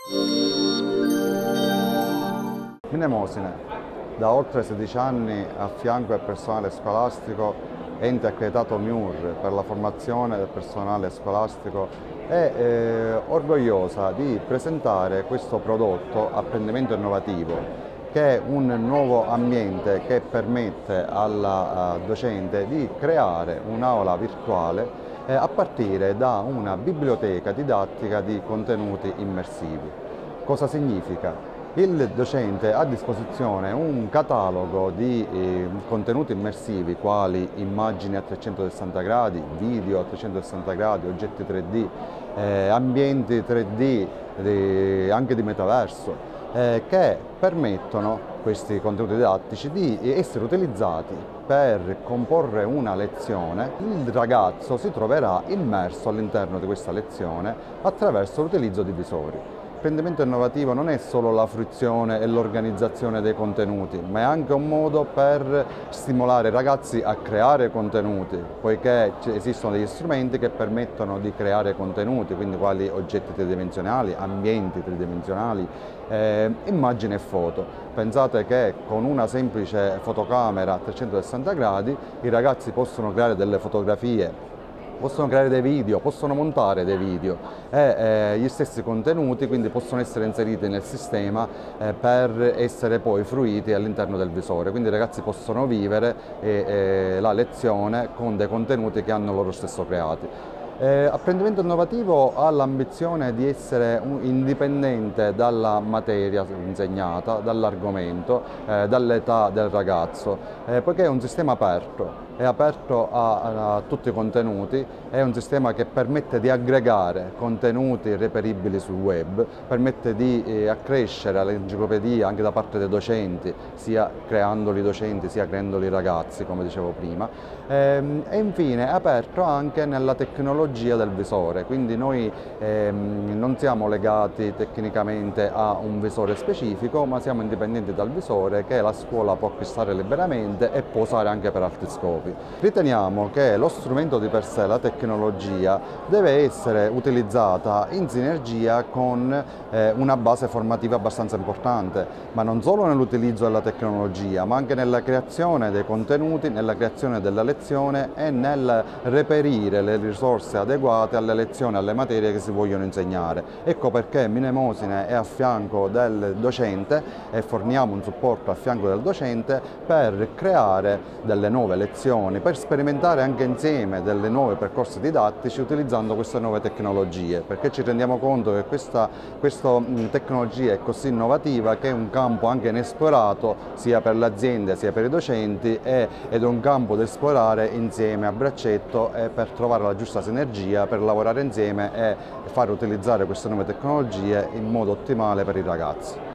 Mnemosine, da oltre 16 anni a fianco del personale scolastico, ente accreditato MIUR per la formazione del personale scolastico, è orgogliosa di presentare questo prodotto apprendimento innovativo, che è un nuovo ambiente che permette alla docente di creare un'aula virtuale a partire da una biblioteca didattica di contenuti immersivi. Cosa significa? Il docente ha a disposizione un catalogo di contenuti immersivi quali immagini a 360 gradi, video a 360 gradi, oggetti 3D, ambienti 3D, anche di metaverso, che permettono questi contenuti didattici di essere utilizzati per comporre una lezione. Il ragazzo si troverà immerso all'interno di questa lezione attraverso l'utilizzo di visori. L'apprendimento innovativo non è solo la fruizione e l'organizzazione dei contenuti, ma è anche un modo per stimolare i ragazzi a creare contenuti, poiché esistono degli strumenti che permettono di creare contenuti, quindi quali oggetti tridimensionali, ambienti tridimensionali, immagini e foto. Pensate che con una semplice fotocamera a 360 gradi i ragazzi possono creare delle fotografie, possono creare dei video, possono montare dei video e gli stessi contenuti quindi possono essere inseriti nel sistema per essere poi fruiti all'interno del visore. Quindi i ragazzi possono vivere la lezione con dei contenuti che hanno loro stesso creati. Apprendimento innovativo ha l'ambizione di essere indipendente dalla materia insegnata, dall'argomento, dall'età del ragazzo, poiché è un sistema aperto. È aperto a tutti i contenuti, è un sistema che permette di aggregare contenuti reperibili sul web, permette di accrescere l'enciclopedia anche da parte dei docenti, sia creandoli docenti sia creandoli ragazzi, come dicevo prima, e infine è aperto anche nella tecnologia del visore, quindi noi non siamo legati tecnicamente a un visore specifico, ma siamo indipendenti dal visore che la scuola può acquistare liberamente e può usare anche per altri scopi. Riteniamo che lo strumento di per sé, la tecnologia, deve essere utilizzata in sinergia con una base formativa abbastanza importante, ma non solo nell'utilizzo della tecnologia, ma anche nella creazione dei contenuti, nella creazione della lezione e nel reperire le risorse adeguate alle lezioni, alle materie che si vogliono insegnare. Ecco perché Mnemosine è a fianco del docente e forniamo un supporto a fianco del docente per creare delle nuove lezioni, per sperimentare anche insieme delle nuove percorsi didattici utilizzando queste nuove tecnologie, perché ci rendiamo conto che questa tecnologia è così innovativa che è un campo anche inesplorato sia per le aziende sia per i docenti ed è un campo da esplorare insieme a braccetto e per trovare la giusta sinergia, per lavorare insieme e far utilizzare queste nuove tecnologie in modo ottimale per i ragazzi.